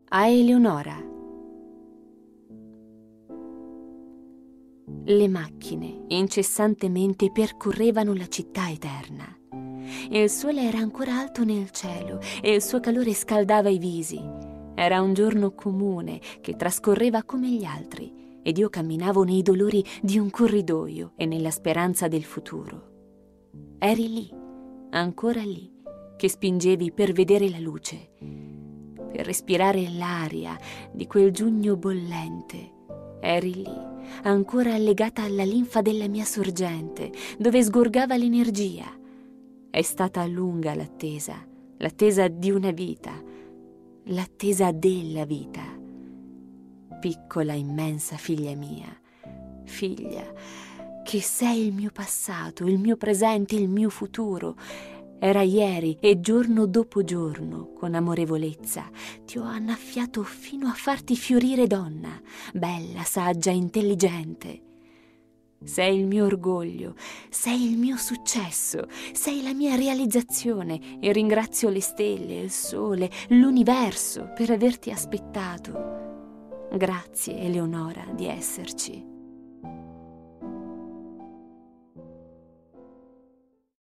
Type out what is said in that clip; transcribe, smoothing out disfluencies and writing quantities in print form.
A Eleonora. Le macchine incessantemente percorrevano la città eterna. Il sole era ancora alto nel cielo e il suo calore scaldava i visi. Era un giorno comune che trascorreva come gli altri ed io camminavo nei dolori di un corridoio e nella speranza del futuro. Eri lì, ancora lì, che spingevi per vedere la luce, per respirare l'aria di quel giugno bollente. Eri lì, ancora legata alla linfa della mia sorgente, dove sgorgava l'energia. È stata lunga l'attesa di una vita, l'attesa della vita. Piccola, immensa figlia mia, figlia, che sei il mio passato, il mio presente, il mio futuro. Era ieri e giorno dopo giorno, con amorevolezza, ti ho annaffiato fino a farti fiorire donna, bella, saggia, intelligente. Sei il mio orgoglio, sei il mio successo, sei la mia realizzazione e ringrazio le stelle, il sole, l'universo per averti aspettato. Grazie, Eleonora, di esserci.